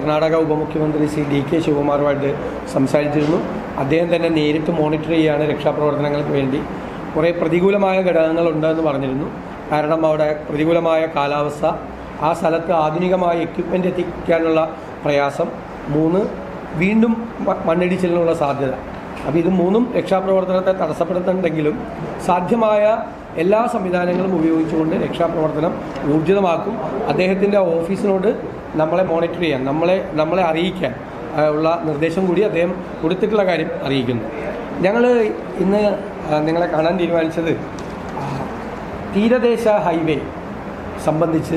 കർണാടക ഉപമുഖ്യമന്ത്രി ശ്രീ DK ശിവകുമാറുമായിട്ട് സംസാരിച്ചിരുന്നു. അദ്ദേഹം തന്നെ നേരിട്ട് മോണിറ്റർ ചെയ്യുകയാണ് രക്ഷാപ്രവർത്തനങ്ങൾക്ക് വേണ്ടി. കുറേ പ്രതികൂലമായ ഘടകങ്ങളുണ്ടെന്ന് പറഞ്ഞിരുന്നു. കാരണം അവിടെ പ്രതികൂലമായ കാലാവസ്ഥ, ആ സ്ഥലത്ത് ആധുനികമായ എക്യുപ്മെൻ്റ് എത്തിക്കാനുള്ള പ്രയാസം, 3 വീണ്ടും മണ്ണിടിച്ചിലിനുള്ള സാധ്യത. അപ്പോൾ ഇത് 3 രക്ഷാപ്രവർത്തനത്തെ തടസ്സപ്പെടുത്തുന്നുണ്ടെങ്കിലും സാധ്യമായ എല്ലാ സംവിധാനങ്ങളും ഉപയോഗിച്ചുകൊണ്ട് രക്ഷാപ്രവർത്തനം ഊർജിതമാക്കും. അദ്ദേഹത്തിൻ്റെ ഓഫീസിനോട് നമ്മളെ മോണിറ്റർ ചെയ്യാൻ, നമ്മളെ അറിയിക്കാൻ ഉള്ള നിർദ്ദേശം കൂടി അദ്ദേഹം കൊടുത്തിട്ടുള്ള കാര്യം അറിയിക്കുന്നു. ഞങ്ങൾ ഇന്ന് നിങ്ങളെ കാണാൻ തീരുമാനിച്ചത് തീരദേശ ഹൈവേ സംബന്ധിച്ച്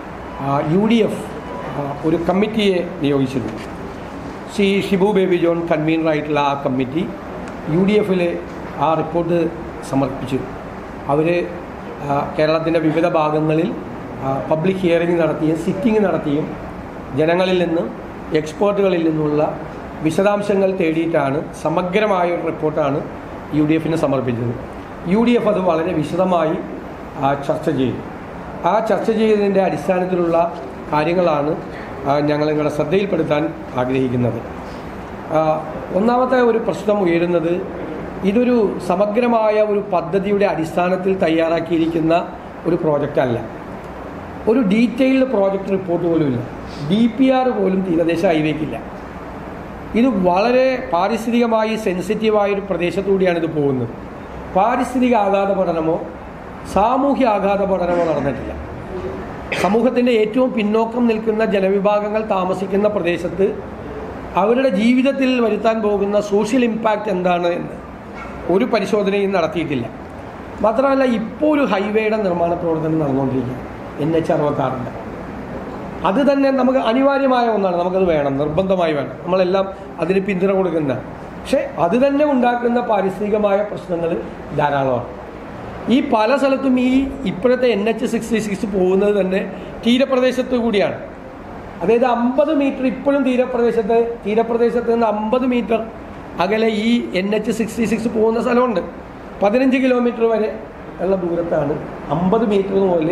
UDF ഒരു കമ്മിറ്റിയെ നിയോഗിച്ചിരുന്നു. ശ്രീ ഷിബു ബേബി ജോൺ കൺവീനറായിട്ടുള്ള ആ കമ്മിറ്റി UDFിൽ ആ റിപ്പോർട്ട് സമർപ്പിച്ചു. അവർ കേരളത്തിൻ്റെ വിവിധ ഭാഗങ്ങളിൽ പബ്ലിക് ഹിയറിംഗ് നടത്തിയും സിറ്റിംഗ് നടത്തിയും ജനങ്ങളിൽ നിന്നും എക്സ്പേർട്ടുകളിൽ നിന്നുള്ള വിശദാംശങ്ങൾ തേടിയിട്ടാണ് സമഗ്രമായ ഒരു റിപ്പോർട്ടാണ് UDFിന് സമർപ്പിച്ചത്. UDF അത് വളരെ വിശദമായി ചർച്ച ചെയ്തു. ആ ചർച്ച ചെയ്തതിൻ്റെ അടിസ്ഥാനത്തിലുള്ള കാര്യങ്ങളാണ് ഞങ്ങൾ നിങ്ങളുടെ ശ്രദ്ധയിൽപ്പെടുത്താൻ ആഗ്രഹിക്കുന്നത്. ഒന്നാമത്തെ ഒരു പ്രശ്നം ഉയരുന്നത്, ഇതൊരു സമഗ്രമായ ഒരു പദ്ധതിയുടെ അടിസ്ഥാനത്തിൽ തയ്യാറാക്കിയിരിക്കുന്ന ഒരു പ്രോജക്റ്റ് അല്ല. ഒരു ഡീറ്റെയിൽഡ് പ്രോജക്റ്റ് റിപ്പോർട്ട് പോലും ഇല്ല. DPR പോലും തീരദേശ ഹൈവേക്കില്ല. ഇത് വളരെ പാരിസ്ഥിതികമായി സെൻസിറ്റീവായൊരു പ്രദേശത്തുകൂടിയാണ് ഇത് പോകുന്നത്. പാരിസ്ഥിതിക ആഘാത പഠനമോ സാമൂഹ്യ ആഘാത പഠനമോ നടന്നിട്ടില്ല. സമൂഹത്തിൻ്റെ ഏറ്റവും പിന്നോക്കം നിൽക്കുന്ന ജനവിഭാഗങ്ങൾ താമസിക്കുന്ന പ്രദേശത്ത് അവരുടെ ജീവിതത്തിൽ വരുത്താൻ പോകുന്ന സോഷ്യൽ ഇമ്പാക്റ്റ് എന്താണ് എന്ന് ഒരു പരിശോധനയും നടത്തിയിട്ടില്ല. മാത്രമല്ല, ഇപ്പോൾ ഒരു ഹൈവേയുടെ നിർമ്മാണ പ്രവർത്തനം നടന്നുകൊണ്ടിരിക്കുകയാണ്, NH66. അത് തന്നെ നമുക്ക് അനിവാര്യമായ ഒന്നാണ്, നമുക്കത് വേണം, നിർബന്ധമായി വേണം, നമ്മളെല്ലാം അതിന് പിന്തുണ കൊടുക്കുന്ന. പക്ഷേ അത് തന്നെ ഉണ്ടാക്കുന്ന പാരിസ്ഥിതികമായ പ്രശ്നങ്ങൾ ധാരാളമാണ്. ഈ പല സ്ഥലത്തും ഇപ്പോഴത്തെ NH66 പോകുന്നത് തന്നെ തീരപ്രദേശത്ത് കൂടിയാണ്. അതായത് 50 മീറ്റർ ഇപ്പോഴും തീരപ്രദേശത്ത് നിന്ന് 50 മീറ്റർ അകലെ ഈ NH66 പോകുന്ന സ്ഥലമുണ്ട്. 15 കിലോമീറ്റർ വരെ ഉള്ള ദൂരത്താണ്, 50 മീറ്റർ മുതൽ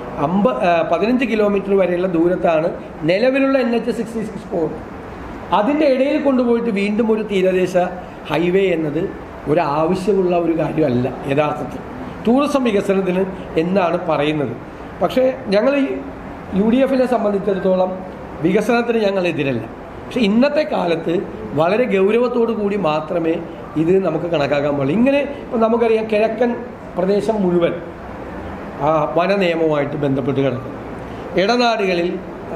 15 കിലോമീറ്റർ വരെയുള്ള ദൂരത്താണ് നിലവിലുള്ള NH66 പോകുന്നത്. അതിൻ്റെ ഇടയിൽ കൊണ്ടുപോയിട്ട് വീണ്ടും ഒരു തീരദേശ ഹൈവേ എന്നത് ഒരാവശ്യമുള്ള ഒരു കാര്യമല്ല യഥാർത്ഥത്തിൽ ടൂറിസം വികസനത്തിന് എന്നാണ് പറയുന്നത്. പക്ഷേ ഞങ്ങൾ UDFിനെ സംബന്ധിച്ചിടത്തോളം വികസനത്തിന് ഞങ്ങൾ എതിരല്ല. പക്ഷേ ഇന്നത്തെ കാലത്ത് വളരെ ഗൗരവത്തോടു കൂടി മാത്രമേ ഇത് നമുക്ക് കണക്കാക്കാൻ പാടുള്ളൂ. ഇങ്ങനെ ഇപ്പം നമുക്കറിയാം, കിഴക്കൻ പ്രദേശം മുഴുവൻ വന നിയമവുമായിട്ട് ബന്ധപ്പെട്ട് കിടക്കുന്നു. ഇടനാടുകളിൽ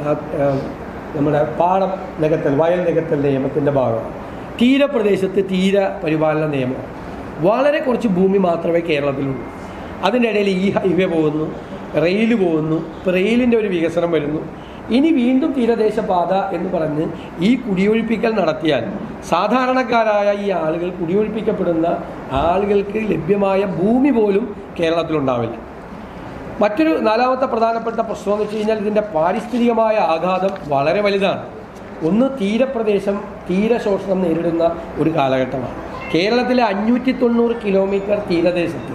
നമ്മുടെ പാടം നികത്തൽ, വയൽ നികത്തൽ നിയമത്തിൻ്റെ ഭാഗമാണ്. തീരപ്രദേശത്ത് തീര പരിപാലന നിയമമാണ്. വളരെ കുറച്ച് ഭൂമി മാത്രമേ കേരളത്തിലുള്ളൂ. അതിൻ്റെ ഇടയിൽ ഈ ഹൈവേ പോകുന്നു, റെയിൽ പോകുന്നു, ഇപ്പോൾ റെയിലിൻ്റെ ഒരു വികസനം വരുന്നു. ഇനി വീണ്ടും തീരദേശ പാത എന്ന് പറഞ്ഞ് ഈ കുടിയൊഴിപ്പിക്കൽ നടത്തിയാൽ സാധാരണക്കാരായ ഈ ആളുകൾ, കുടിയൊഴിപ്പിക്കപ്പെടുന്ന ആളുകൾക്ക് ലഭ്യമായ ഭൂമി പോലും കേരളത്തിലുണ്ടാവില്ല. മറ്റൊരു നാലാമത്തെ പ്രധാനപ്പെട്ട പ്രശ്നം എന്ന് വെച്ച് കഴിഞ്ഞാൽ ഇതിൻ്റെ പാരിസ്ഥിതികമായ ആഘാതം വളരെ വലുതാണ്. ഒന്ന്, തീരപ്രദേശം തീരശോഷണം നേരിടുന്ന ഒരു കാലഘട്ടമാണ്. കേരളത്തിലെ 590 കിലോമീറ്റർ തീരദേശത്ത്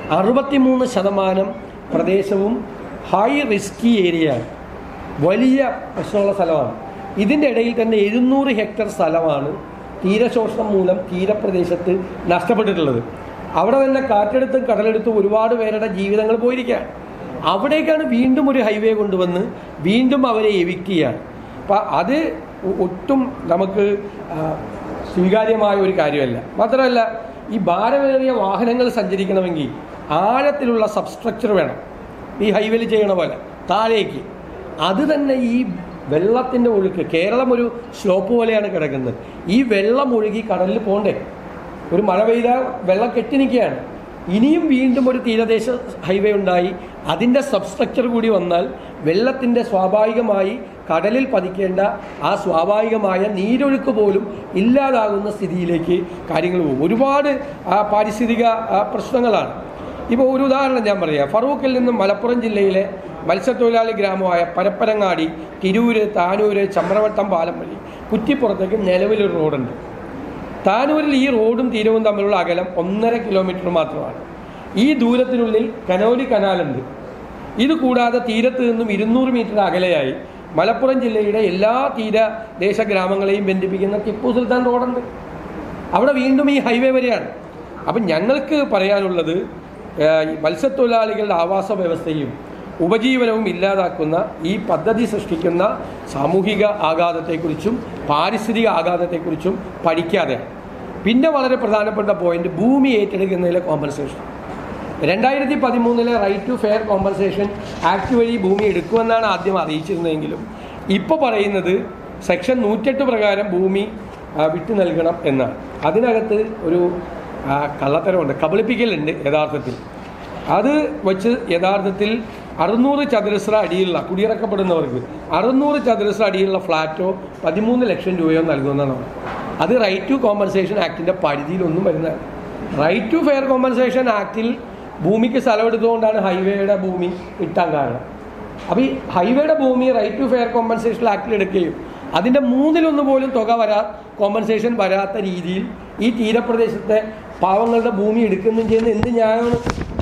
63% പ്രദേശവും ഹൈ റിസ്കി ഏരിയയാണ്, വലിയ പ്രശ്നമുള്ള സ്ഥലമാണ്. ഇതിൻ്റെ ഇടയിൽ തന്നെ 700 ഹെക്ടർ സ്ഥലമാണ് തീരശോഷണം മൂലം തീരപ്രദേശത്ത് നഷ്ടപ്പെട്ടിട്ടുള്ളത്. അവിടെ തന്നെ കാറ്റെടുത്തും കടലെടുത്തും ഒരുപാട് പേരുടെ ജീവിതങ്ങൾ പോയിരിക്കുകയാണ്. അവിടേക്കാണ് വീണ്ടും ഒരു ഹൈവേ കൊണ്ടുവന്ന് വീണ്ടും അവരെ എവിക്റ്റ് ചെയ്യാണ്. അപ്പം അത് ഒട്ടും നമുക്ക് സ്വീകാര്യമായ ഒരു കാര്യമല്ല. മാത്രമല്ല, ഈ ഭാരമേറിയ വാഹനങ്ങൾ സഞ്ചരിക്കണമെങ്കിൽ ആഴത്തിലുള്ള സബ്സ്ട്രക്ചർ വേണം, ഈ ഹൈവേയിൽ ചെയ്യണ പോലെ താഴേക്ക്. അത് തന്നെ ഈ വെള്ളത്തിൻ്റെ ഒഴുക്ക്, കേരളം ഒരു സ്ലോപ്പ് പോലെയാണ് കിടക്കുന്നത്. ഈ വെള്ളം ഒഴുകി കടലിൽ പോകണ്ടേ? ഒരു മഴ പെയ്താൽ വെള്ളം കെട്ടി നിൽക്കുകയാണ്. ഇനിയും വീണ്ടും ഒരു തീരദേശ ഹൈവേ ഉണ്ടായി അതിൻ്റെ സബ്സ്ട്രക്ചർ കൂടി വന്നാൽ വെള്ളത്തിൻ്റെ സ്വാഭാവികമായി കടലിൽ പതിക്കേണ്ട ആ സ്വാഭാവികമായ നീരൊഴുക്ക് പോലും ഇല്ലാതാകുന്ന സ്ഥിതിയിലേക്ക് കാര്യങ്ങൾ പോകും. ഒരുപാട് പാരിസ്ഥിതിക പ്രശ്നങ്ങളാണ്. ഇപ്പോൾ ഒരു ഉദാഹരണം ഞാൻ പറയാം. ഫറൂഖിൽ നിന്നും മലപ്പുറം ജില്ലയിലെ മത്സ്യത്തൊഴിലാളി ഗ്രാമമായ പരപ്പനങ്ങാടി, തിരൂര്, താനൂര്, ചമ്രവട്ടം പാലം വഴി കുറ്റിപ്പുറത്തേക്ക് നിലവിലൊരു റോഡുണ്ട്. താനൂരിൽ ഈ റോഡും തീരവും തമ്മിലുള്ള അകലം 1.5 കിലോമീറ്റർ മാത്രമാണ്. ഈ ദൂരത്തിനുള്ളിൽ കനോലി കനാലുണ്ട്. ഇത് കൂടാതെ തീരത്ത് നിന്നും 200 മീറ്റർ അകലെയായി മലപ്പുറം ജില്ലയുടെ എല്ലാ തീരദേശ ഗ്രാമങ്ങളെയും ബന്ധിപ്പിക്കുന്ന ടിപ്പു സുൽത്താൻ റോഡുണ്ട്. അവിടെ വീണ്ടും ഈ ഹൈവേ വരെയാണ്. അപ്പം ഞങ്ങൾക്ക് പറയാനുള്ളത് മത്സ്യത്തൊഴിലാളികളുടെ ആവാസ വ്യവസ്ഥയും ഉപജീവനവും ഇല്ലാതാക്കുന്ന ഈ പദ്ധതി സൃഷ്ടിക്കുന്ന സാമൂഹിക ആഘാതത്തെക്കുറിച്ചും പാരിസ്ഥിതിക ആഘാതത്തെക്കുറിച്ചും പഠിക്കാതെ പിന്നെ വളരെ പ്രധാനപ്പെട്ട പോയിന്റ് ഭൂമി ഏറ്റെടുക്കുന്നതിലെ compensation. 2013 right to fair compensation act വഴി ഭൂമി എടുക്കുമെന്നാണ് ആദ്യം അറിയിച്ചിരുന്നതെങ്കിലും ഇപ്പോൾ പറയുന്നത് സെക്ഷൻ 108 പ്രകാരം ഭൂമി വിട്ടു നൽകണം എന്നാണ്. അതിനകത്ത് ഒരു കള്ളത്തരമുണ്ട്, കബളിപ്പിക്കലുണ്ട്. യഥാർത്ഥത്തിൽ അത് വച്ച് യഥാർത്ഥത്തിൽ 600 ചതുരശ്ര അടിയുള്ള കുടിയിറക്കപ്പെടുന്നവർക്ക് 600 ചതുരശ്ര അടിയുള്ള ഫ്ലാറ്റോ 13 ലക്ഷം രൂപയോ നൽകുമെന്നാണ്. അത് റൈറ്റ് ടു കോമ്പൻസേഷൻ ആക്ടിൻ്റെ പരിധിയിലൊന്നും വരുന്നതാണ്. റൈറ്റ് ടു ഫെയർ കോമ്പൻസേഷൻ ആക്ടിൽ ഭൂമിക്ക് സ്ഥലമെടുത്തുകൊണ്ടാണ് ഹൈവേയുടെ ഭൂമി കിട്ടാൻ കാരണം. അപ്പോൾ ഈ ഹൈവേയുടെ ഭൂമി റൈറ്റ് ടു ഫെയർ കോമ്പൻസേഷൻ ആക്ടിൽ എടുക്കുകയും അതിൻ്റെ 1/3 പോലും തുക കോമ്പൻസേഷൻ വരാത്ത രീതിയിൽ ഈ തീരപ്രദേശത്തെ പാവങ്ങളുടെ ഭൂമി എടുക്കുകയും ചെയ്യുന്ന എന്ത് ന്യായമാണ്?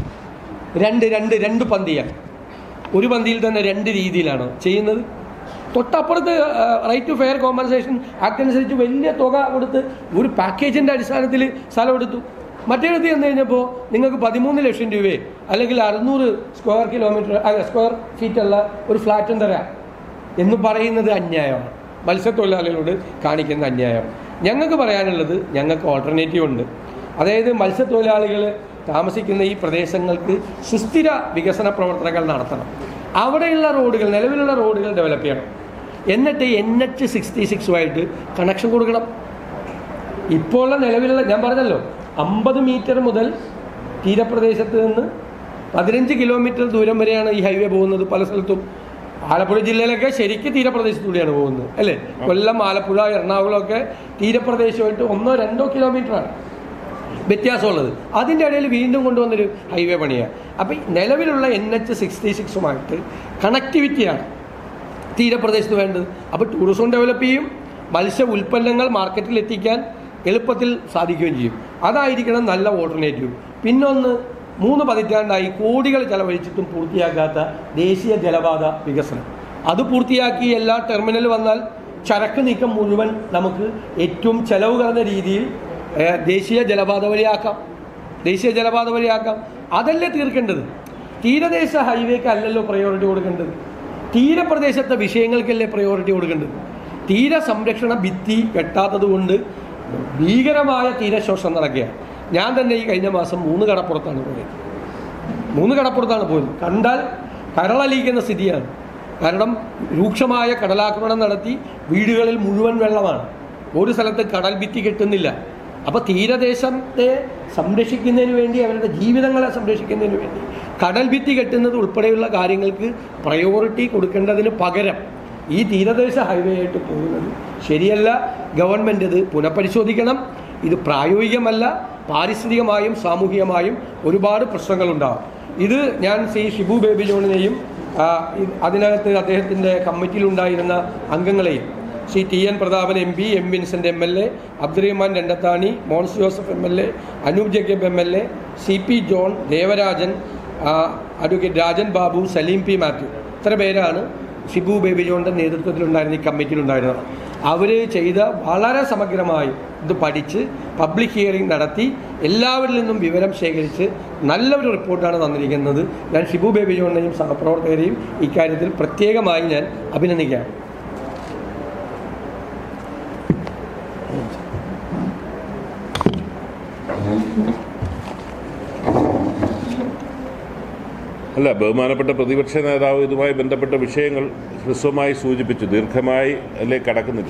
രണ്ട് പന്തിയാണ്. ഒരു പന്തിയിൽ തന്നെ 2 രീതിയിലാണ് ചെയ്യുന്നത്. തൊട്ടപ്പുറത്ത് right to fair compensation act അനുസരിച്ച് വലിയ തുക കൊടുത്ത് ഒരു പാക്കേജിൻ്റെ അടിസ്ഥാനത്തിൽ സ്ഥലം എടുത്തു. മറ്റേടത്ത് ചെന്ന് കഴിഞ്ഞപ്പോൾ നിങ്ങൾക്ക് 13 ലക്ഷം രൂപയെ അല്ലെങ്കിൽ 600 സ്ക്വയർ ഫീറ്റുള്ള ഒരു ഫ്ലാറ്റും തരാം എന്ന് പറയുന്നത് അന്യായമാണ്. മത്സ്യത്തൊഴിലാളികളോട് കാണിക്കുന്ന അന്യായമാണ്. ഞങ്ങൾക്ക് പറയാനുള്ളത്, ഞങ്ങൾക്ക് ഓൾട്ടർനേറ്റീവ് ഉണ്ട്. അതായത് മത്സ്യത്തൊഴിലാളികൾ താമസിക്കുന്ന ഈ പ്രദേശങ്ങൾക്ക് സുസ്ഥിര വികസന പ്രവർത്തനങ്ങൾ നടത്തണം. അവിടെയുള്ള റോഡുകൾ, നിലവിലുള്ള റോഡുകൾ ഡെവലപ്പ് ചെയ്യണം. എന്നിട്ട് NH-66 കണക്ഷൻ കൊടുക്കണം. ഇപ്പോൾ നിലവിലുള്ള ഞാൻ പറഞ്ഞല്ലോ 50 മീറ്റർ മുതൽ തീരപ്രദേശത്ത് നിന്ന് 15 കിലോമീറ്റർ ദൂരം വരെയാണ് ഈ ഹൈവേ പോകുന്നത്. പല സ്ഥലത്തും ആലപ്പുഴ ജില്ലയിലൊക്കെ ശരിക്കും തീരപ്രദേശത്തൂടെയാണ് പോകുന്നത്, അല്ലേ? കൊല്ലം, ആലപ്പുഴ, എറണാകുളമൊക്കെ തീരപ്രദേശമായിട്ട് 1-2 കിലോമീറ്ററാണ് വ്യത്യാസമുള്ളത്. അതിൻ്റെ ഇടയിൽ വീണ്ടും കൊണ്ടുവന്നൊരു ഹൈവേ പണിയാണ്. അപ്പം നിലവിലുള്ള NH-66 കണക്ടിവിറ്റിയാണ് തീരപ്രദേശത്ത് വേണ്ടത്. അപ്പോൾ ടൂറിസം ഡെവലപ്പ് ചെയ്യും, മത്സ്യ ഉൽപ്പന്നങ്ങൾ മാർക്കറ്റിൽ എത്തിക്കാൻ എളുപ്പത്തിൽ സാധിക്കുകയും ചെയ്യും. അതായിരിക്കണം നല്ല ഓൾട്ടർനേറ്റീവ്. പിന്നൊന്ന്, 3 പതിറ്റാണ്ടായി കോടികൾ ചെലവഴിച്ചിട്ടും പൂർത്തിയാക്കാത്ത ദേശീയ ജലപാത വികസനം. അത് പൂർത്തിയാക്കി എല്ലാ ടെർമിനൽ വന്നാൽ ചരക്ക് നീക്കം മുഴുവൻ നമുക്ക് ഏറ്റവും ചെലവ് കുറഞ്ഞ രീതിയിൽ ദേശീയ ജലപാത വഴിയാക്കാം. അതല്ലേ തീർക്കേണ്ടത്? തീരദേശ ഹൈവേക്ക് അല്ലല്ലോ പ്രയോറിറ്റി കൊടുക്കേണ്ടത്. തീരപ്രദേശത്തെ വിഷയങ്ങൾക്കല്ലേ പ്രയോറിറ്റി കൊടുക്കേണ്ടത്. തീര സംരക്ഷണ ഭിത്തി കെട്ടാത്തത് കൊണ്ട് ഭീകരമായ തീരശോഷണം നടക്കുകയാണ്. ഞാൻ തന്നെ ഈ കഴിഞ്ഞ മാസം 3 കടപ്പുറത്താണ് പോയത്. കണ്ടാൽ കരളലിയിക്കുന്ന സ്ഥിതിയാണ്. കാരണം രൂക്ഷമായ കടലാക്രമണം നടത്തി വീടുകളിൽ മുഴുവൻ വെള്ളമാണ്. ഒരു സ്ഥലത്ത് കടൽ ഭിത്തി കെട്ടുന്നില്ല. അപ്പോൾ തീരദേശത്തെ സംരക്ഷിക്കുന്നതിന് വേണ്ടി, അവരുടെ ജീവിതങ്ങളെ സംരക്ഷിക്കുന്നതിന് വേണ്ടി കടൽ ഭിത്തി കെട്ടുന്നത് ഉൾപ്പെടെയുള്ള കാര്യങ്ങൾക്ക് പ്രയോറിറ്റി കൊടുക്കേണ്ടതിന് പകരം ഈ തീരദേശ ഹൈവേ ആയിട്ട് പോകുന്നത് ശരിയല്ല. ഗവൺമെൻറ് ഇത് പുനഃപരിശോധിക്കണം. ഇത് പ്രായോഗികമല്ല. പാരിസ്ഥിതികമായും സാമൂഹികമായും ഒരുപാട് പ്രശ്നങ്ങളുണ്ടാകും. ഇത് ഞാൻ ഷിബു ബേബി ജോണിനെയും അതിനകത്ത് അദ്ദേഹത്തിൻ്റെ കമ്മിറ്റിയിലുണ്ടായിരുന്ന അംഗങ്ങളെയും TN Prathapan MP, M Vincent MLA, Abdurahman Randathani, Mons Joseph MLA, Anoop Jacob MLA, CP John, Devarajan, advocate Rajan Babu, Saleem P Mathew, ഇത്ര പേരാണ് ഷിബു ബേബി ജോണിൻ്റെ നേതൃത്വത്തിലുണ്ടായിരുന്ന ഈ കമ്മിറ്റിയിലുണ്ടായിരുന്നത്. അവർ ചെയ്ത വളരെ സമഗ്രമായി ഇത് പഠിച്ച് പബ്ലിക് ഹിയറിംഗ് നടത്തി എല്ലാവരിൽ നിന്നും വിവരം ശേഖരിച്ച് നല്ലൊരു റിപ്പോർട്ടാണ് തന്നിരിക്കുന്നത്. ഞാൻ ഷിബു ബേബി ജോണിനെയും സഹപ്രവർത്തകരെയും ഇക്കാര്യത്തിൽ പ്രത്യേകമായി ഞാൻ അഭിനന്ദിക്കുകയാണ്. അല്ല, ബഹുമാനപ്പെട്ട പ്രതിപക്ഷ നേതാവ് ഇതുമായി ബന്ധപ്പെട്ട വിഷയങ്ങൾ ഹ്രസ്വമായി സൂചിപ്പിച്ചു. ദീർഘമായി അതിലേക്ക് കടക്കുന്നില്ല.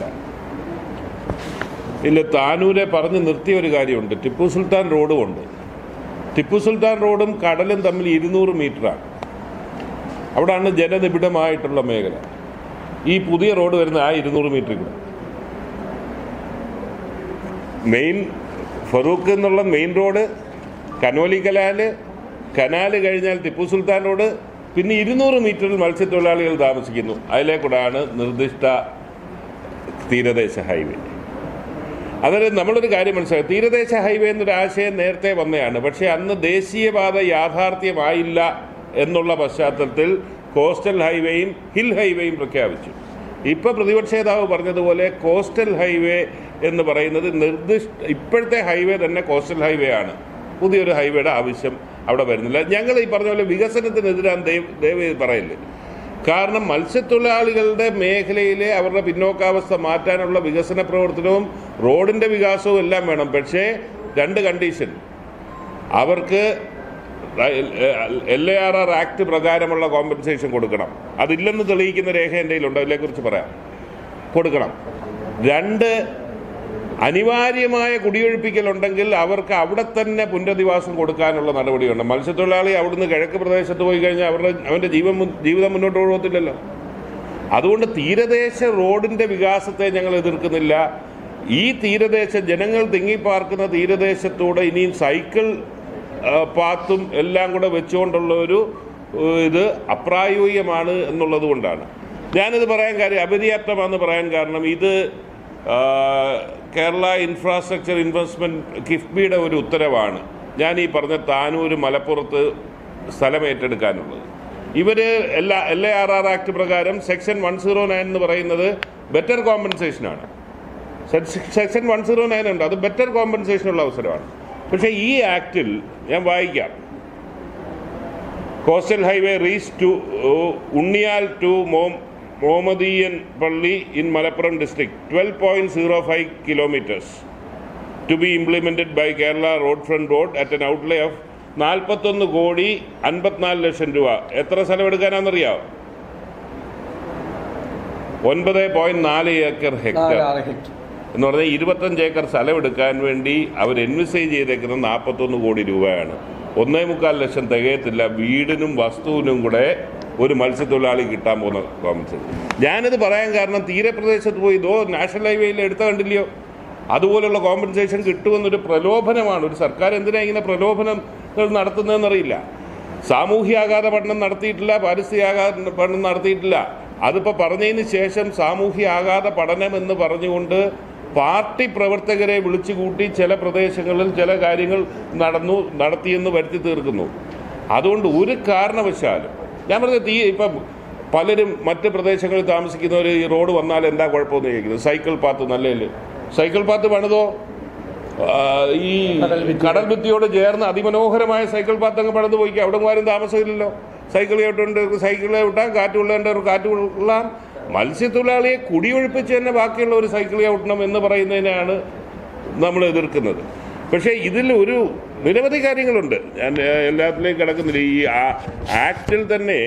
ഇല്ല, താനൂരെ പറഞ്ഞ് നിർത്തിയ ഒരു കാര്യമുണ്ട്. ടിപ്പു സുൽത്താൻ റോഡുമുണ്ട്. ടിപ്പു സുൽത്താൻ റോഡും കടലും തമ്മിൽ 200 മീറ്ററാണ്. അവിടെയാണ് ജനനിബിഡമായിട്ടുള്ള മേഖല. ഈ പുതിയ റോഡ് വരുന്ന ആ 200 മീറ്ററിൽ കൂടെ മെയിൻ ഫറൂഖ് എന്നുള്ള മെയിൻ റോഡ്, കനോലി കനാല് കഴിഞ്ഞാൽ ടിപ്പു സുൽത്താൻ റോഡ്, പിന്നെ 200 മീറ്ററിൽ മത്സ്യത്തൊഴിലാളികൾ താമസിക്കുന്നു. അതിലേക്കൂടാണ് നിർദ്ദിഷ്ട തീരദേശ ഹൈവേ. അതായത് നമ്മളൊരു കാര്യം മനസ്സിലാക്കുക, തീരദേശ ഹൈവേ എന്നൊരു ആശയം നേരത്തെ വന്നതാണ്. പക്ഷേ അന്ന് ദേശീയപാത യാഥാർത്ഥ്യമായില്ല എന്നുള്ള പശ്ചാത്തലത്തിൽ കോസ്റ്റൽ ഹൈവേയും ഹിൽ ഹൈവേയും പ്രഖ്യാപിച്ചു. ഇപ്പോൾ പ്രതിപക്ഷ നേതാവ് പറഞ്ഞതുപോലെ കോസ്റ്റൽ ഹൈവേ എന്ന് പറയുന്നത് ഇപ്പോഴത്തെ ഹൈവേ തന്നെ കോസ്റ്റൽ ഹൈവേ ആണ്. പുതിയൊരു ഹൈവേയുടെ ആവശ്യം അവിടെ വരുന്നില്ല. ഞങ്ങൾ ഈ പറഞ്ഞ പോലെ വികസനത്തിനെതിരാൻ ദയവ് പറയില്ലേ. കാരണം മത്സ്യത്തൊഴിലാളികളുടെ മേഖലയിലെ അവരുടെ പിന്നോക്കാവസ്ഥ മാറ്റാനുള്ള വികസന പ്രവർത്തനവും റോഡിൻ്റെ വികാസവും എല്ലാം വേണം. പക്ഷേ 2 കണ്ടീഷൻ. അവർക്ക് LARR ആക്ട് പ്രകാരമുള്ള കോമ്പൻസേഷൻ കൊടുക്കണം. അതില്ലെന്ന് തെളിയിക്കുന്ന രേഖ എൻ്റെ കയ്യിലുണ്ട്, അതിനെക്കുറിച്ച് പറയാം. കൊടുക്കണം. 2, അനിവാര്യമായ കുടിയൊഴിപ്പിക്കലുണ്ടെങ്കിൽ അവർക്ക് അവിടെ തന്നെ പുനരധിവാസം കൊടുക്കാനുള്ള നടപടിയുണ്ട്. മത്സ്യത്തൊഴിലാളി അവിടുന്ന് കിഴക്ക് പ്രദേശത്ത് പോയി കഴിഞ്ഞാൽ അവൻ്റെ ജീവിതം മുന്നോട്ട് പോകത്തില്ലല്ലോ. അതുകൊണ്ട് തീരദേശ റോഡിൻ്റെ വികാസത്തെ ഞങ്ങൾ എതിർക്കുന്നില്ല. ഈ തീരദേശ ജനങ്ങൾ തിങ്ങിപ്പാർക്കുന്ന തീരദേശത്തൂടെ ഇനിയും സൈക്കിൾ പാത്തും എല്ലാം കൂടെ വെച്ചുകൊണ്ടുള്ള ഒരു ഇത് അപ്രായോഗികമാണ് എന്നുള്ളത് കൊണ്ടാണ് ഞാനിത് പറയാൻ കാര്യം. അപര്യാപ്തമാണെന്ന് പറയാൻ കാരണം ഇത് കേരള ഇൻഫ്രാസ്ട്രക്ചർ ഇൻവെസ്റ്റ്മെൻറ്റ് കിഫ്ബിയുടെ ഒരു ഉത്തരവാണ് ഞാൻ ഈ പറഞ്ഞ താനൂർ മലപ്പുറത്ത് സ്ഥലം ഏറ്റെടുക്കാനുള്ളത്. ഇവർ LARR ആക്ട് പ്രകാരം സെക്ഷൻ 109 എന്ന് പറയുന്നത് ബെറ്റർ കോമ്പൻസേഷനാണ്. സെക്ഷൻ 109 ഉണ്ട്, അത് ബെറ്റർ കോമ്പൻസേഷനുള്ള അവസരമാണ്. പക്ഷേ ഈ ആക്ടിൽ ഞാൻ വായിക്കാം, coastal highway reach two Unniyal to Mohammadiyan Palli in Malappuram district 12.05 kilometers to be implemented by Kerala Road Front Board at an outlay of 41,54,00,000 രൂപ. എത്ര സ്ഥലം എടുക്കാനാണെന്നറിയാമോ? 9.4 ഏക്കർ ഹെക്ടർ എന്ന് പറഞ്ഞാൽ 25 ഏക്കർ സ്ഥലം എടുക്കാൻ വേണ്ടി അവർ എൻവിസേജ് ചെയ്തേക്കുന്നത് 41 കോടി രൂപയാണ്. 1.25 ലക്ഷം തികയത്തില്ല വീടിനും വസ്തുവിനും കൂടെ ഒരു മത്സ്യത്തൊഴിലാളി കിട്ടാൻ പോകുന്ന കോമ്പൻസേഷൻ. ഞാനിത് പറയാൻ കാരണം തീരപ്രദേശത്ത് പോയി നാഷണൽ ഹൈവേയിൽ എടുത്ത കണ്ടില്ലയോ, അതുപോലുള്ള കോമ്പൻസേഷൻ കിട്ടുമെന്നൊരു പ്രലോഭനമാണ്. ഒരു സർക്കാർ എന്തിനാ ഇങ്ങനെ പ്രലോഭനങ്ങൾ നടത്തുന്നതെന്നറിയില്ല. സാമൂഹ്യാഘാത പഠനം നടത്തിയിട്ടില്ല, പാരിസ്ഥിതികാഘാത പഠനം നടത്തിയിട്ടില്ല. അതിപ്പോൾ പറഞ്ഞതിന് ശേഷം സാമൂഹ്യ ആഘാത പഠനം എന്ന് പറഞ്ഞുകൊണ്ട് പാർട്ടി പ്രവർത്തകരെ വിളിച്ചുകൂട്ടി ചില പ്രദേശങ്ങളിൽ ചില കാര്യങ്ങൾ നടത്തിയെന്ന് വരുത്തി തീർക്കുന്നു. അതുകൊണ്ട് ഒരു കാരണവശാലും ഞാൻ പറഞ്ഞത് ഇപ്പം പലരും മറ്റ് പ്രദേശങ്ങളിൽ താമസിക്കുന്നവർ ഈ റോഡ് വന്നാൽ എന്താ കുഴപ്പമെന്ന് ചോദിക്കുന്നത്. സൈക്കിൾ പാത്ത് നല്ലതല്ലേ? സൈക്കിൾ പാത്ത് പണിതോ? ഈ കടൽ ഭിത്തിയോട് ചേർന്ന് അതിമനോഹരമായ സൈക്കിൾ പാത്ത് അങ്ങ് പണിത് പോയിക്കുക. അവിടെ ആരും താമസമില്ലല്ലോ. സൈക്കിൾ സൈക്കിളെ വിട്ടാൽ കാറ്റ് കൊള്ളേണ്ടവർ കാറ്റ് കൊള്ളാം. മത്സ്യത്തൊഴിലാളിയെ കുടിയൊഴിപ്പിച്ച് തന്നെ ബാക്കിയുള്ള ഒരു സൈക്കിൾ ചവിട്ടണം എന്ന് പറയുന്നതിനാണ് നമ്മൾ എതിർക്കുന്നത്. പക്ഷേ ഇതിൽ ഒരു നിരവധി കാര്യങ്ങളുണ്ട്. ഞാൻ എല്ലാത്തിലേക്കും കിടക്കുന്നില്ല. ഈ ആക്ടിൽ തന്നെ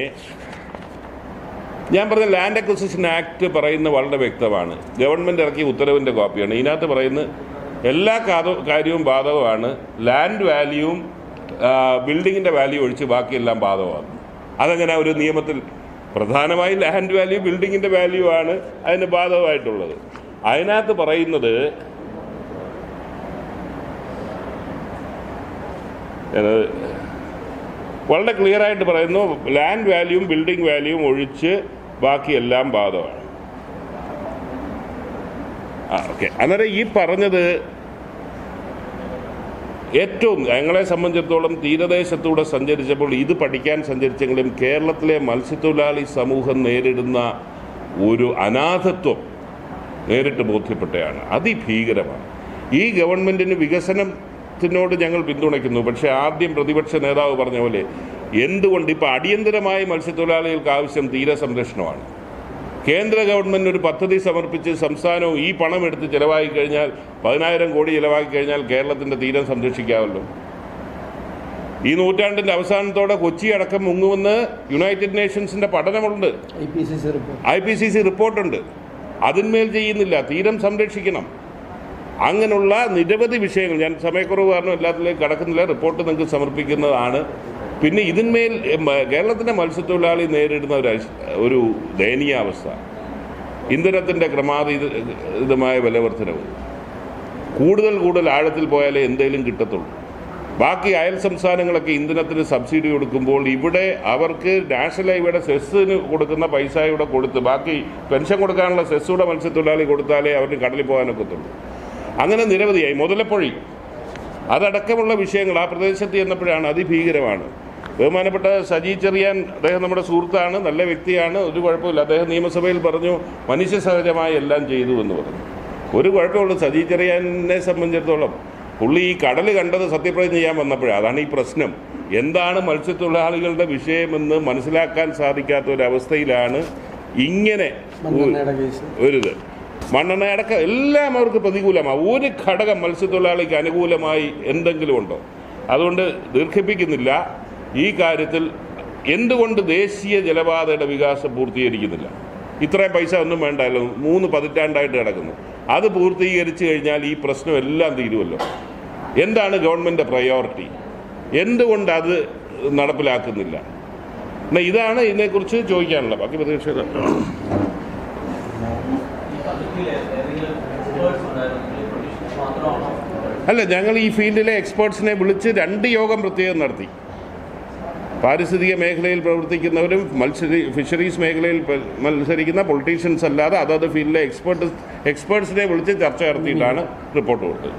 ഞാൻ പറഞ്ഞ ലാൻഡ് അക്വിസിഷൻ ആക്ട് പറയുന്നത് വളരെ വ്യക്തമാണ്. ഗവൺമെൻറ് ഇറക്കിയ ഉത്തരവിൻ്റെ കോപ്പിയാണ്. ഇതിനകത്ത് പറയുന്നത് എല്ലാ കാര്യവും ബാധകമാണ്. ലാൻഡ് വാല്യൂവും ബിൽഡിങ്ങിൻ്റെ വാല്യൂ ഒഴിച്ച് ബാക്കിയെല്ലാം ബാധകമാണ്. അതങ്ങനെ ഒരു നിയമത്തിൽ പ്രധാനമായും ലാൻഡ് വാല്യൂ ബിൽഡിങ്ങിൻ്റെ വാല്യൂ ആണ് അതിന് ബാധകമായിട്ടുള്ളത്. അതിനകത്ത് പറയുന്നത് വളരെ ക്ലിയറായിട്ട് പറയുന്നു, ലാൻഡ് വാല്യൂവും ബിൽഡിംഗ് വാല്യൂവും ഒഴിച്ച് ബാക്കിയെല്ലാം ബാധകമാണ്. ഓക്കെ. അന്നേരം ഈ പറഞ്ഞത് ഏറ്റവും ഞങ്ങളെ സംബന്ധിച്ചിടത്തോളം തീരദേശത്തൂടെ സഞ്ചരിച്ചപ്പോൾ ഇത് പഠിക്കാൻ സഞ്ചരിച്ചെങ്കിലും കേരളത്തിലെ മത്സ്യത്തൊഴിലാളി സമൂഹം നേരിടുന്ന ഒരു അനാഥത്വം നേരിട്ട് ബോധ്യപ്പെട്ടതാണ്. അതിഭീകരമാണ്. ഈ ഗവൺമെൻറ്റിന് വികസനത്തിനോട് ഞങ്ങൾ പിന്തുണയ്ക്കുന്നു. പക്ഷേ ആദ്യം പ്രതിപക്ഷ നേതാവ് പറഞ്ഞ പോലെ എന്തുകൊണ്ട് ഇപ്പോൾ അടിയന്തരമായി മത്സ്യത്തൊഴിലാളികൾക്ക് ആവശ്യം തീരസംരക്ഷണമാണ്. കേന്ദ്ര ഗവൺമെൻറ് ഒരു പദ്ധതി സമർപ്പിച്ച് സംസ്ഥാനവും ഈ പണം എടുത്ത് ചിലവാക്കി കഴിഞ്ഞാൽ 10,000 കോടി ചിലവാക്കി കഴിഞ്ഞാൽ കേരളത്തിൻ്റെ തീരം സംരക്ഷിക്കാമല്ലോ. ഈ നൂറ്റാണ്ടിൻ്റെ അവസാനത്തോടെ കൊച്ചി അടക്കം മുങ്ങുമെന്ന് യുണൈറ്റഡ് നേഷൻസിൻ്റെ പഠനമുണ്ട്, IPCC റിപ്പോർട്ടുണ്ട്. അതിന്മേൽ ചെയ്യുന്നില്ല. തീരം സംരക്ഷിക്കണം. അങ്ങനെയുള്ള നിരവധി വിഷയങ്ങൾ, ഞാൻ സമയക്കുറവ് കാരണം എല്ലാത്തിലേക്കും കടക്കുന്നില്ല, റിപ്പോർട്ട് നിങ്ങൾക്ക് സമർപ്പിക്കുന്നതാണ്. പിന്നെ ഇതിന്മേൽ കേരളത്തിൻ്റെ മത്സ്യത്തൊഴിലാളി നേരിടുന്ന ഒരു ദയനീയാവസ്ഥ, ഇന്ധനത്തിൻ്റെ ക്രമാതീതമായ വിലവർദ്ധനവ്, കൂടുതൽ ആഴത്തിൽ പോയാലേ എന്തെങ്കിലും കിട്ടത്തുള്ളൂ. ബാക്കി അയൽ സംസ്ഥാനങ്ങളൊക്കെ ഇന്ധനത്തിന് സബ്സിഡി കൊടുക്കുമ്പോൾ ഇവിടെ അവർക്ക് നാഷണൽ ഹൈവേയുടെ സെസ്സിന് കൊടുക്കുന്ന പൈസ ഇവിടെ കൊടുത്ത് ബാക്കി പെൻഷൻ കൊടുക്കാനുള്ള സെസ്സൂടെ മത്സ്യത്തൊഴിലാളി കൊടുത്താലേ അവർക്ക് കടലിൽ പോകാനൊക്കത്തുള്ളൂ. അങ്ങനെ നിരവധിയായി മുതലപ്പൊഴി അതടക്കമുള്ള വിഷയങ്ങൾ ആ പ്രദേശത്ത് ചെന്നപ്പോഴാണ് അതിഭീകരമാണ്. ബഹുമാനപ്പെട്ട സജി ചെറിയാൻ, അദ്ദേഹം നമ്മുടെ സുഹൃത്താണ്, നല്ല വ്യക്തിയാണ്, ഒരു കുഴപ്പമില്ല. അദ്ദേഹം നിയമസഭയിൽ പറഞ്ഞു മനുഷ്യ സഹജമായി എല്ലാം ചെയ്തു എന്ന് പറഞ്ഞു. ഒരു കുഴപ്പമുള്ളൂ, സജി ചെറിയാനെ സംബന്ധിച്ചിടത്തോളം പുള്ളി ഈ കടൽ കണ്ടത് സത്യപ്രതിജ്ഞ ചെയ്യാൻ വന്നപ്പോഴാണ്. അതാണ് ഈ പ്രശ്നം. എന്താണ് മത്സ്യത്തൊഴിലാളികളുടെ വിഷയമെന്ന് മനസ്സിലാക്കാൻ സാധിക്കാത്ത ഒരവസ്ഥയിലാണ് ഇങ്ങനെ ഒരിത്. മണ്ണെണ്ണ അടക്കം എല്ലാം അവർക്ക് പ്രതികൂലമാണ്. ഒരു ഘടകം മത്സ്യത്തൊഴിലാളിക്ക് അനുകൂലമായി എന്തെങ്കിലും ഉണ്ടോ? അതുകൊണ്ട് ദീർഘിപ്പിക്കുന്നില്ല. ഈ കാര്യത്തിൽ എന്തുകൊണ്ട് ദേശീയ ജലപാതയുടെ വികാസം പൂർത്തീകരിക്കുന്നില്ല? ഇത്രയും പൈസ ഒന്നും വേണ്ടല്ലോ, 3 പതിറ്റാണ്ടായിട്ട് കിടക്കുന്നു. അത് പൂർത്തീകരിച്ചു കഴിഞ്ഞാൽ ഈ പ്രശ്നം എല്ലാം തീരുമല്ലോ. എന്താണ് ഗവൺമെൻറ് പ്രയോറിറ്റി? എന്തുകൊണ്ട് അത് നടപ്പിലാക്കുന്നില്ല? എന്നാൽ ഇതാണ് ഇതിനെക്കുറിച്ച് ചോദിക്കാനുള്ളത്. ബാക്കി പ്രതീക്ഷ അല്ല, ഞങ്ങൾ ഈ ഫീൽഡിലെ എക്സ്പേർട്സിനെ വിളിച്ച് 2 യോഗം പ്രത്യേകം നടത്തി. പാരിസ്ഥിതിക മേഖലയിൽ പ്രവർത്തിക്കുന്നവരും ഫിഷറീസ് മേഖലയിൽ മത്സരിക്കുന്ന പൊളിറ്റീഷ്യൻസ് അല്ലാതെ അതത് ഫീൽഡിലെ എക്സ്പേർട്സിനെ വിളിച്ച് ചർച്ച നടത്തിയിട്ടാണ് റിപ്പോർട്ട് കൊടുത്തത്.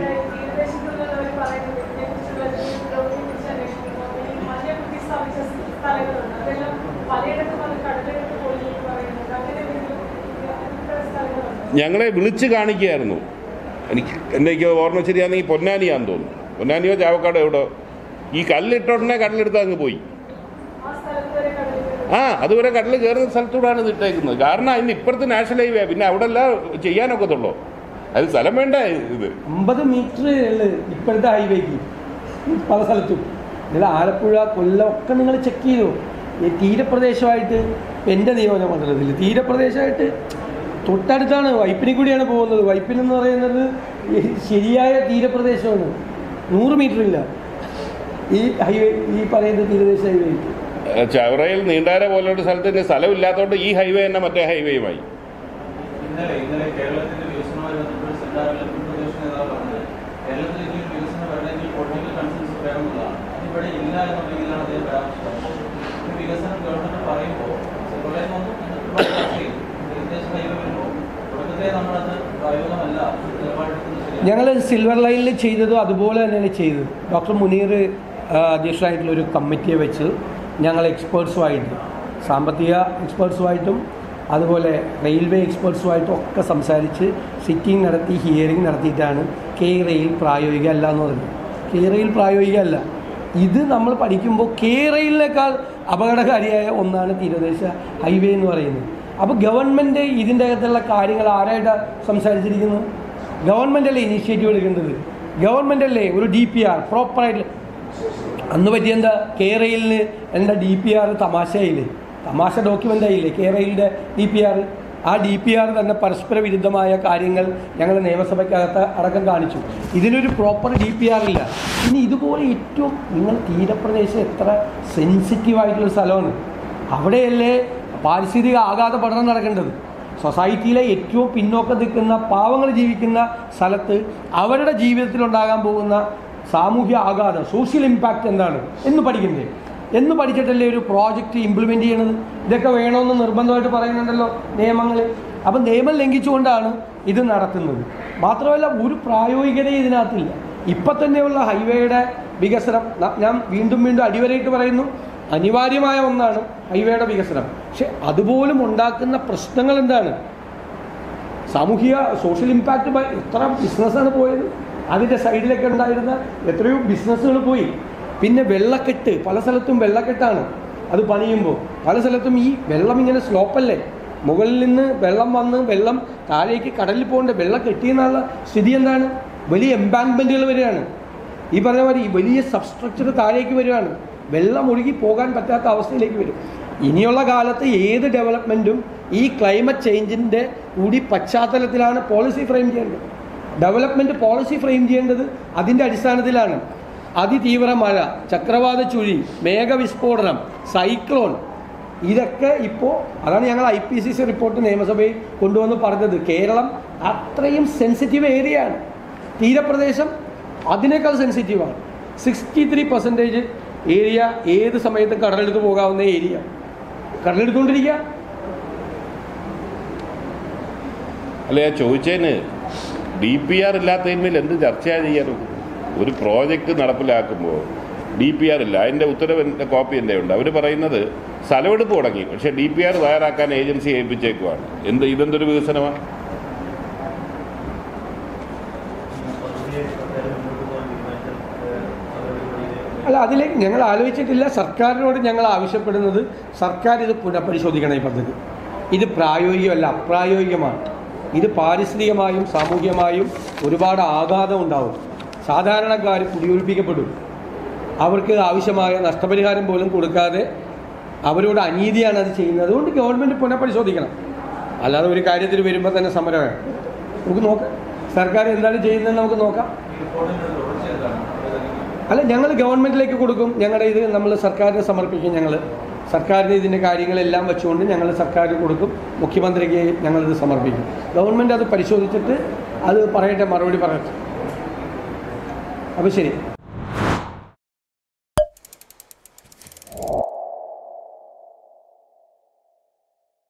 ഞങ്ങളെ വിളിച്ച് കാണിക്കുകയായിരുന്നു. എനിക്ക് ഓർമ്മ ശരിയാണെങ്കിൽ പൊന്നാനിയാന്ന് തോന്നുന്നു, പൊന്നാനിയോ ചാവക്കാടോ എവിടെ. ഈ കല്ലിട്ടോടനെ കടലെടുത്ത് അങ്ങ് പോയി. അതുവരെ കടൽ കയറുന്ന സ്ഥലത്തൂടാണ് ഇത് ഇട്ടേക്കുന്നത്. കാരണം അതിന് ഇപ്പുറത്ത് നാഷണൽ ഹൈവേ, പിന്നെ അവിടെ എല്ലാം ചെയ്യാനൊക്കത്തുള്ളൂ. അത് സ്ഥലം വേണ്ട. ഇത് 50 മീറ്റർ ഇപ്പോഴത്തെ ഹൈവേക്ക് പല സ്ഥലത്തും. ആലപ്പുഴ, കൊല്ലം ഒക്കെ നിങ്ങൾ ചെക്ക് ചെയ്തു. ഈ തീരപ്രദേശമായിട്ട് എൻ്റെ നിയോജകമണ്ഡലത്തിൽ തീരപ്രദേശമായിട്ട് തൊട്ടടുത്താണ്, വൈപ്പിനെ കൂടിയാണ് പോകുന്നത്. വൈപ്പിനെന്ന് പറയുന്നത് ശരിയായ തീരപ്രദേശമാണ്. 100 മീറ്റർ ഇല്ല ഈ ഹൈവേ, ഈ പറയുന്ന തീരദേശ ഹൈവേ. ചവറയിൽ നീണ്ടാര പോലൊരു സ്ഥലത്തിന് സ്ഥലമില്ലാത്തതുകൊണ്ട് ഈ ഹൈവേ തന്നെ മറ്റേ ഹൈവേയുമായി. ഞങ്ങൾ സിൽവർ ലൈനിൽ ചെയ്തതും അതുപോലെ തന്നെയാണ് ചെയ്തത്. ഡോക്ടർ മുനീർ അധ്യക്ഷനായിട്ടുള്ളൊരു കമ്മിറ്റിയെ വെച്ച് ഞങ്ങൾ എക്സ്പേർട്സുമായിട്ട്, സാമ്പത്തിക എക്സ്പേർട്സുമായിട്ടും അതുപോലെ റെയിൽവേ എക്സ്പേർട്സുമായിട്ടും ഒക്കെ സംസാരിച്ച് സിറ്റിംഗ് നടത്തി, ഹിയറിംഗ് നടത്തിയിട്ടാണ് കെ റെയിൽ പ്രായോഗിക അല്ല എന്ന് പറഞ്ഞത്. കെ റെയിൽ പ്രായോഗിക അല്ല. ഇത് നമ്മൾ പഠിക്കുമ്പോൾ കെ റെയിലിനേക്കാൾ അപകടകാരിയായ ഒന്നാണ് തീരദേശ ഹൈവേ എന്ന് പറയുന്നത്. അപ്പോൾ ഗവൺമെൻറ് ഇതിൻ്റെ അകത്തുള്ള കാര്യങ്ങൾ ആരായിട്ടാണ് സംസാരിച്ചിരിക്കുന്നത്? ഗവൺമെൻറ്റല്ലേ ഇനീഷ്യേറ്റീവ് എടുക്കേണ്ടത്? ഗവൺമെൻറ്റല്ലേ ഒരു DPR പ്രോപ്പറായിട്ട്? അന്ന് പറ്റിയെന്താ, കെ റെയിലിന് എന്താ DPR തമാശയായില്ലേ, തമാശ ഡോക്യുമെൻ്റ് ആയില്ലേ കെ റെയിലിൻ്റെ DPR. ആ DPR തന്നെ പരസ്പര വിരുദ്ധമായ കാര്യങ്ങൾ ഞങ്ങൾ നിയമസഭയ്ക്കകത്ത് അടക്കം കാണിച്ചു. ഇതിനൊരു പ്രോപ്പർ DPR ഇല്ല. ഇനി ഇതുപോലെ ഏറ്റവും നിങ്ങൾ തീരപ്രദേശം എത്ര സെൻസിറ്റീവായിട്ടുള്ള സ്ഥലമാണ്. അവിടെയല്ലേ പാരിസ്ഥിതിക ആഘാത പഠനം നടക്കേണ്ടത്. സൊസൈറ്റിയിലെ ഏറ്റവും പിന്നോക്കം നിൽക്കുന്ന പാവങ്ങൾ ജീവിക്കുന്ന സ്ഥലത്ത് അവരുടെ ജീവിതത്തിലുണ്ടാകാൻ പോകുന്ന സാമൂഹ്യ ആഘാതം, സോഷ്യൽ ഇമ്പാക്റ്റ് എന്താണ് എന്ന് പഠിക്കണ്ടേ? എന്ന് പഠിച്ചിട്ടല്ലേ ഒരു പ്രോജക്റ്റ് ഇംപ്ലിമെൻ്റ് ചെയ്യണത്. ഇതൊക്കെ വേണമെന്ന് നിർബന്ധമായിട്ട് പറയുന്നുണ്ടല്ലോ നിയമങ്ങൾ. അപ്പം നിയമം ലംഘിച്ചുകൊണ്ടാണ് ഇത് നടത്തുന്നത്. മാത്രമല്ല ഒരു പ്രായോഗികതയും ഇതിനകത്തില്ല. ഇപ്പം തന്നെയുള്ള ഹൈവേയുടെ വികസനം ഞാൻ വീണ്ടും അടിവരയിട്ട് പറയുന്നു, അനിവാര്യമായ ഒന്നാണ് ഹൈവേയുടെ വികസനം. പക്ഷെ അതുപോലും ഉണ്ടാക്കുന്ന പ്രശ്നങ്ങൾ എന്താണ്? സാമൂഹിക സോഷ്യൽ ഇമ്പാക്റ്റ്. എത്ര ബിസിനസ്സാണ് പോയത്, അതിൻ്റെ സൈഡിലൊക്കെ ഉണ്ടായിരുന്ന എത്രയോ ബിസിനസ്സുകൾ പോയി. പിന്നെ വെള്ളക്കെട്ട്, പല സ്ഥലത്തും വെള്ളക്കെട്ടാണ്. അത് പണിയുമ്പോൾ പല സ്ഥലത്തും ഈ വെള്ളം ഇങ്ങനെ സ്ലോപ്പല്ലേ, മുകളിൽ നിന്ന് വെള്ളം വന്ന് വെള്ളം താഴേക്ക് കടലിൽ പോകേണ്ട വെള്ളം കെട്ടിയെന്നുള്ള സ്ഥിതി എന്താണ്? വലിയ എംബാങ്ക്മെൻറ്റുകൾ വരികയാണ്. ഈ പറഞ്ഞ മാതിരി വലിയ സബ്സ്ട്രക്ചർ താഴേക്ക് വരികയാണ്. വെള്ളം ഒഴുകി പോകാൻ പറ്റാത്ത അവസ്ഥയിലേക്ക് വരും. ഇനിയുള്ള കാലത്ത് ഏത് ഡെവലപ്മെൻറ്റും ഈ ക്ലൈമറ്റ് ചേഞ്ചിൻ്റെ കൂടി പശ്ചാത്തലത്തിലാണ് പോളിസി ഫ്രെയിം ചെയ്യേണ്ടത്. ഡെവലപ്മെൻറ്റ് പോളിസി ഫ്രെയിം ചെയ്യേണ്ടത് അതിൻ്റെ അടിസ്ഥാനത്തിലാണ്. അതിതീവ്ര മഴ, ചക്രവാത ചുഴി, മേഘവിസ്ഫോടനം, സൈക്ലോൺ, ഇതൊക്കെ ഇപ്പോൾ അതാണ് ഞങ്ങൾ IPCC റിപ്പോർട്ട് നിയമസഭയിൽ കൊണ്ടുവന്ന് പറഞ്ഞത്. കേരളം അത്രയും സെൻസിറ്റീവ് ഏരിയയാണ്. തീരപ്രദേശം അതിനേക്കാൾ സെൻസിറ്റീവാണ്. 63% ഏരിയ ഏത് സമയത്തും കടലെടുത്ത് പോകാവുന്ന ഏരിയ, കടലെടുത്തുകൊണ്ടിരിക്കുക. അല്ല, ഞാൻ ചോദിച്ചതിന് DPR ഇല്ലാത്തതിന്മേൽ എന്ത് ചർച്ചയാണ് ചെയ്യാറ്? ഒരു പ്രോജക്റ്റ് നടപ്പിലാക്കുമ്പോൾ DPR ഇല്ല. അതിൻ്റെ ഉത്തരവിൻ്റെ കോപ്പി എൻ്റെ ഉണ്ട്. അവർ പറയുന്നത് സ്ഥലമെടുപ്പ് തുടങ്ങി, പക്ഷേ DPR തയ്യാറാക്കാൻ ഏജൻസി ഏൽപ്പിച്ചേക്കുവാണ്. ഇതെന്തൊരു വികസനമാണ്? അല്ല, അതിലേക്ക് ഞങ്ങൾ ആലോചിച്ചിട്ടില്ല. സർക്കാരിനോട് ഞങ്ങൾ ആവശ്യപ്പെടുന്നത് സർക്കാർ ഇത് പുനഃപരിശോധിക്കണം. ഈ പദ്ധതി ഇത് പ്രായോഗികമല്ല, അപ്രായോഗികമാണ്. ഇത് പാരിസ്ഥിതികമായും സാമൂഹികമായും ഒരുപാട് ആഘാതം ഉണ്ടാവും. സാധാരണക്കാർ കുടിയൊഴിപ്പിക്കപ്പെടും. അവർക്ക് ആവശ്യമായ നഷ്ടപരിഹാരം പോലും കൊടുക്കാതെ അവരോട് അനീതിയാണ് അത് ചെയ്യുന്നത്. അതുകൊണ്ട് ഗവൺമെൻറ് പുനഃപരിശോധിക്കണം. അല്ലാതെ ഒരു കാര്യത്തിൽ വരുമ്പോൾ തന്നെ സമരമാണ്. നമുക്ക് നോക്കാം സർക്കാർ എന്താണ് ചെയ്യുന്നതെന്ന് നമുക്ക് നോക്കാം. അല്ല, ഞങ്ങൾ ഗവൺമെൻറ്റിലേക്ക് കൊടുക്കും. ഞങ്ങളുടെ ഇത് നമ്മൾ സർക്കാരിന് സമർപ്പിക്കും. ഞങ്ങൾ സർക്കാരിന് ഇതിൻ്റെ കാര്യങ്ങളെല്ലാം വെച്ചുകൊണ്ട് ഞങ്ങൾ സർക്കാരിന് കൊടുക്കും. മുഖ്യമന്ത്രിക്ക് ഞങ്ങളിത് സമർപ്പിക്കും. ഗവൺമെൻറ് അത് പരിശോധിച്ചിട്ട് അത് പറയട്ടെ, മറുപടി പറയട്ടെ. അപ്പോൾ ശരി.